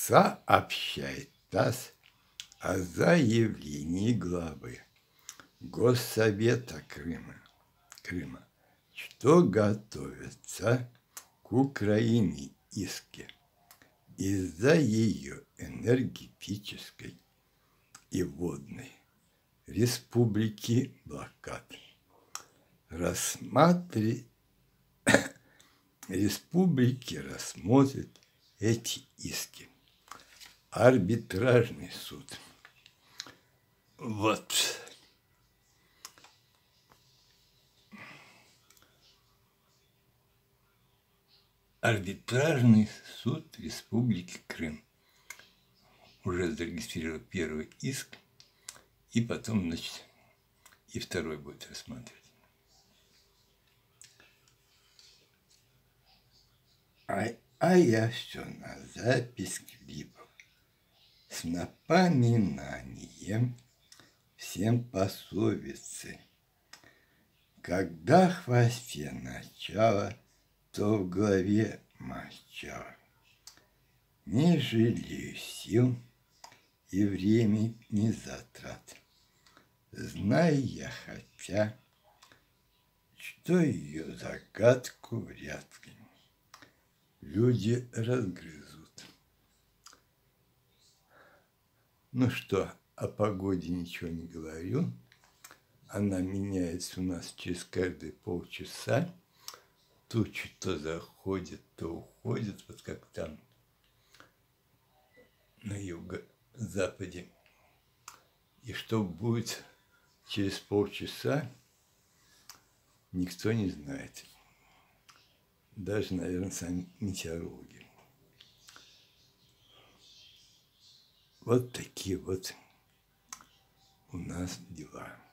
сообщает ТАСС о заявлении главы Госсовета Крыма, что готовятся к Украине иски из-за ее энергетической и водной республики блокад. Республики рассмотрят эти иски. Арбитражный суд. Вот. Арбитражный суд Республики Крым уже зарегистрировал первый иск, и потом, значит, и второй будет рассматривать. А я все на запись клипов с напоминанием всем пословицы. Когда в хвосте начало, то в голове мочало. Не жалею сил и времени затрат, зная я хотя, что ее загадку вряд ли люди разгрызут. Ну что, о погоде ничего не говорю. Она меняется у нас через каждые полчаса. Тучи то заходят, то уходят, вот как там на юго-западе. И что будет через полчаса, никто не знает. Даже, наверное, сами метеорологи. Вот такие вот у нас дела.